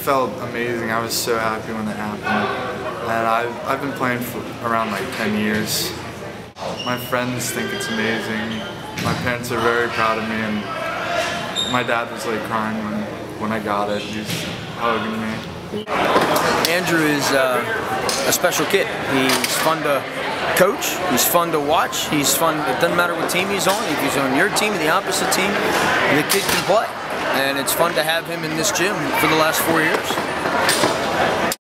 felt amazing. I was so happy when it happened. And I've been playing for around like 10 years. My friends think it's amazing. My parents are very proud of me, and my dad was like crying when I got it. He was hugging me. Andrew is a special kid. He's fun to coach, he's fun to watch, he's fun, it doesn't matter what team he's on, if he's on your team or the opposite team, the kid can play. And it's fun to have him in this gym for the last 4 years.